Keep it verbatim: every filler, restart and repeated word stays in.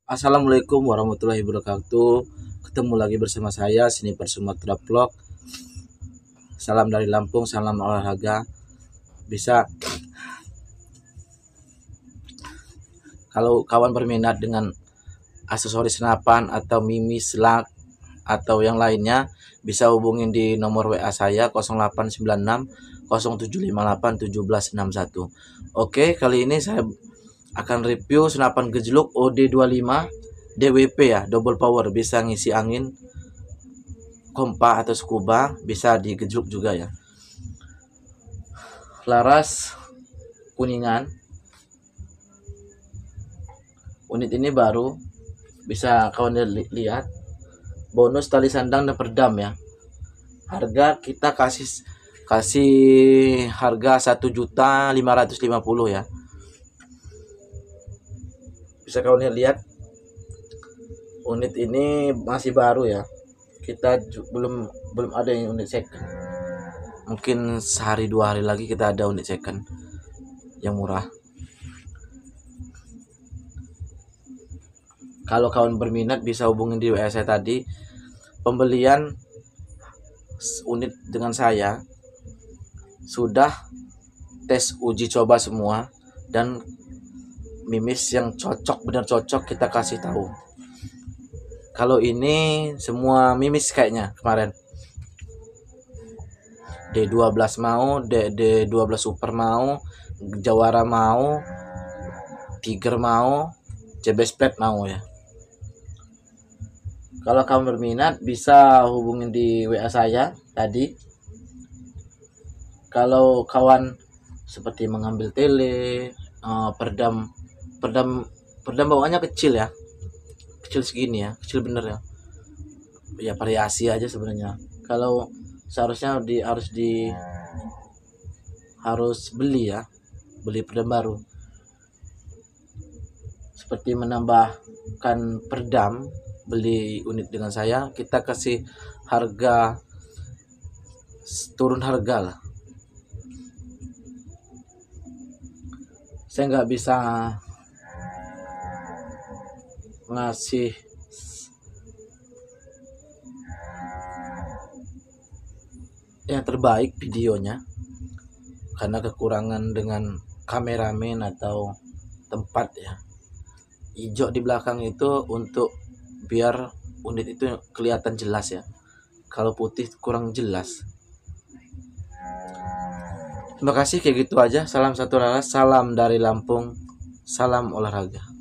Assalamualaikum warahmatullahi wabarakatuh. Ketemu lagi bersama saya Sniper Sumatera Vlog. Salam dari Lampung, salam olahraga. Bisa kalau kawan berminat dengan aksesoris senapan atau mimi slug atau yang lainnya, bisa hubungin di nomor W A saya nol delapan sembilan enam nol tujuh lima delapan satu tujuh enam satu. Oke, kali ini saya akan review senapan gejluk O D dua puluh lima D W P ya, double power, bisa ngisi angin, kompa atau scuba, bisa digejluk juga ya. Laras Kuningan. Unit ini baru, bisa kawan li lihat. Bonus tali sandang dan peredam ya. Harga kita kasih kasih harga satu juta lima ratus lima puluh ya. Bisa kawan lihat. Unit ini masih baru ya. Kita belum belum ada yang unit second. Mungkin sehari dua hari lagi kita ada unit second yang murah. Kalau kawan berminat bisa hubungin di W A saya tadi. Pembelian unit dengan saya sudah tes uji coba semua, dan mimis yang cocok, benar cocok, kita kasih tahu. Kalau ini semua mimis kayaknya kemarin. D dua belas mau, D, D dua belas Super mau, Jawara mau, Tiger mau, C B Splat mau ya. Kalau kamu berminat bisa hubungin di W A saya tadi. Kalau kawan seperti mengambil tele, uh, peredam, peredam, peredam bawaannya kecil ya, kecil segini ya, kecil bener ya. Ya variasi aja sebenarnya. Kalau seharusnya di harus di harus beli ya, beli peredam baru. Seperti menambahkan peredam, beli unit dengan saya, kita kasih harga, turun harga lah. Saya nggak bisa ngasih yang terbaik videonya karena kekurangan dengan kameramen atau tempat ya. Hijau di belakang itu untuk biar unit itu kelihatan jelas ya. Kalau putih kurang jelas. Terima kasih, kayak gitu aja. Salam satu laras, salam dari Lampung, salam olahraga.